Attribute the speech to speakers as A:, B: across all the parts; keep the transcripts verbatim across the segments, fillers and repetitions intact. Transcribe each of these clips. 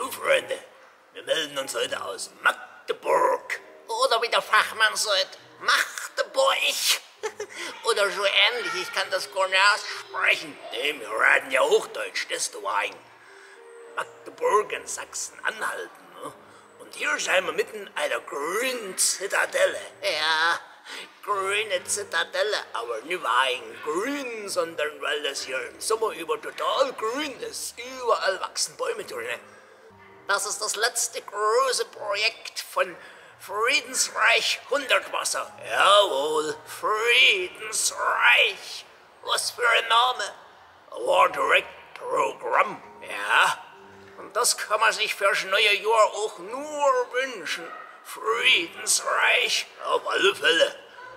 A: So, Freunde, wir melden uns heute aus Magdeburg.
B: Oder wie der Fachmann sagt, Magdeburg. Oder so ähnlich, ich kann das gar nicht aussprechen.
A: Nee, wir reden ja Hochdeutsch, das du ein. Magdeburg in Sachsen-Anhalt, ne? Und hier sind wir mitten einer grünen Zitadelle.
B: Ja, grüne Zitadelle.
A: Aber nicht wegen grün, sondern weil das hier im Sommer über total grün ist. Überall wachsen Bäume drin.
B: Das ist das letzte große Projekt von Friedensreich Hundertwasser.
A: Jawohl.
B: Friedensreich. Was für ein Name.
A: War direkt Programm.
B: Ja. Und das kann man sich fürs neue Jahr auch nur wünschen. Friedensreich.
A: Auf alle Fälle.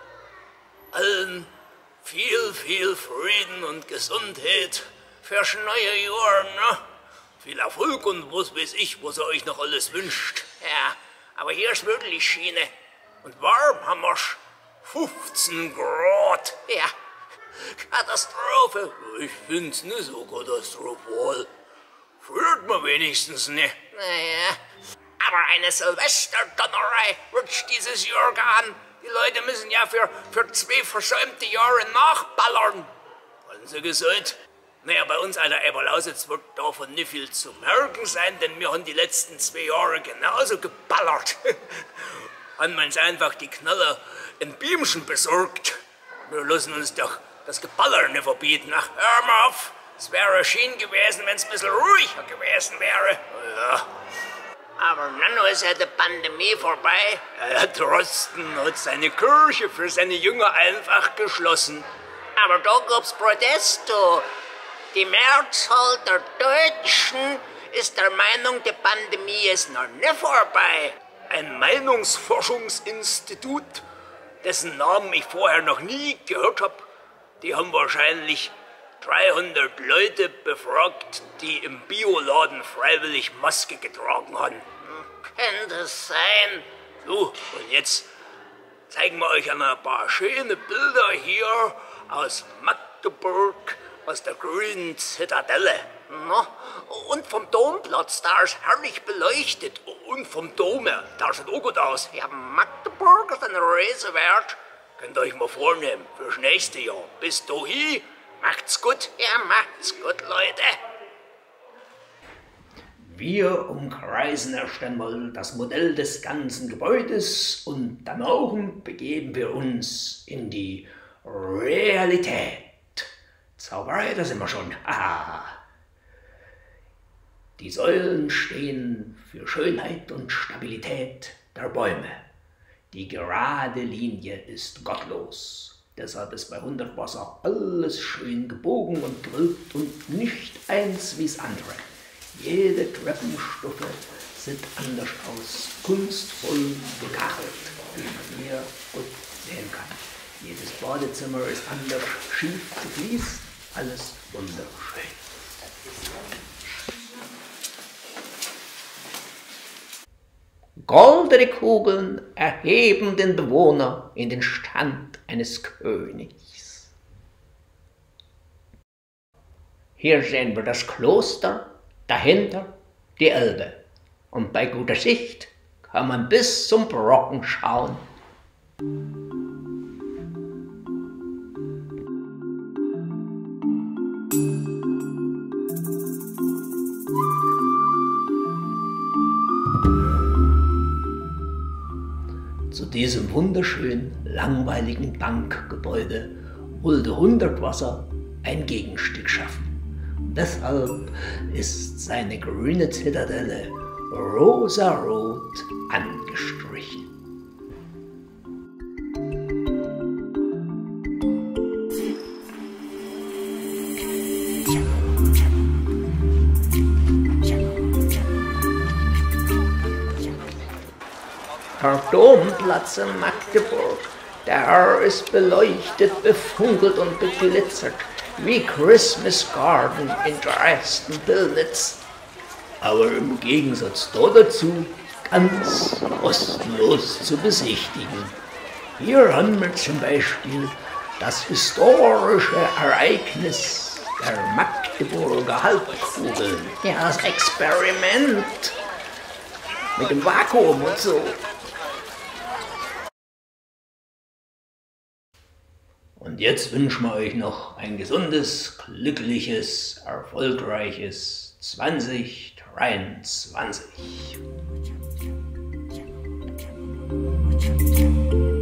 A: Allen viel, viel Frieden und Gesundheit
B: fürs neue Jahr, ne?
A: Viel Erfolg und was weiß ich, was ihr euch noch alles wünscht.
B: Ja, aber hier ist wirklich Schiene.
A: Und warm haben wir's. fünfzehn Grad.
B: Ja, Katastrophe.
A: Ich find's nicht so katastrophal. Friert man wenigstens nicht.
B: Naja, aber eine Silvesterdonnerei wird's dieses Jahr gehen. Die Leute müssen ja für, für zwei versäumte Jahre nachballern.
A: Haben sie gesagt? Naja, bei uns an der Eberlausitz wird davon nicht viel zu merken sein, denn wir haben die letzten zwei Jahre genauso geballert. Haben wir uns einfach die Knaller in Biemschen besorgt. Wir lassen uns doch das Geballer nicht verbieten. Ach, hör mal auf. Es wäre schön gewesen, wenn es ein bisschen ruhiger gewesen wäre. Ja.
B: Aber dann ist ja die Pandemie vorbei.
A: Ja, Drosten hat seine Kirche für seine Jünger einfach geschlossen.
B: Aber da gab's Proteste. Die Mehrzahl der Deutschen ist der Meinung, die Pandemie ist noch nicht vorbei.
A: Ein Meinungsforschungsinstitut, dessen Namen ich vorher noch nie gehört habe, die haben wahrscheinlich dreihundert Leute befragt, die im Bioladen freiwillig Maske getragen haben.
B: Könnte es sein.
A: So, und jetzt zeigen wir euch ein paar schöne Bilder hier aus Magdeburg, aus der grünen Zitadelle.
B: No. Und vom Domplatz, da ist herrlich beleuchtet.
A: Und vom Dom her, da sieht auch gut aus.
B: Ja, Magdeburg ist ein Reisewert.
A: Könnt ihr euch mal vornehmen, fürs nächste Jahr. Bis dahin, macht's gut.
B: Ja, macht's gut, Leute.
C: Wir umkreisen erst einmal das Modell des ganzen Gebäudes und danach begeben wir uns in die Realität. Zauberei, da sind wir schon. Aha. Die Säulen stehen für Schönheit und Stabilität der Bäume. Die gerade Linie ist gottlos. Deshalb ist bei Hundertwasser alles schön gebogen und gewölbt und nicht eins wie's andere. Jede Treppenstufe sieht anders aus, kunstvoll gekachelt, wie man hier gut sehen kann. Jedes Badezimmer ist anders schief gefliest, alles wunderschön. Goldene Kugeln erheben den Bewohner in den Stand eines Königs. Hier sehen wir das Kloster, dahinter die Elbe. Und bei guter Sicht kann man bis zum Brocken schauen. Zu diesem wunderschönen, langweiligen Bankgebäude wollte Hundertwasser ein Gegenstück schaffen. Deshalb ist seine grüne Zitadelle rosarot angestrichen. Der Domplatz in Magdeburg, der ist beleuchtet, befunkelt und beglitzert, wie Christmas Garden in Dresden-Pillnitz. Aber im Gegensatz dazu ganz kostenlos zu besichtigen. Hier haben wir zum Beispiel das historische Ereignis der Magdeburg. Magdeburger Halbkugel. Ja, das Experiment. Mit dem Vakuum und so. Und jetzt wünschen wir euch noch ein gesundes, glückliches, erfolgreiches zwanzig dreiundzwanzig.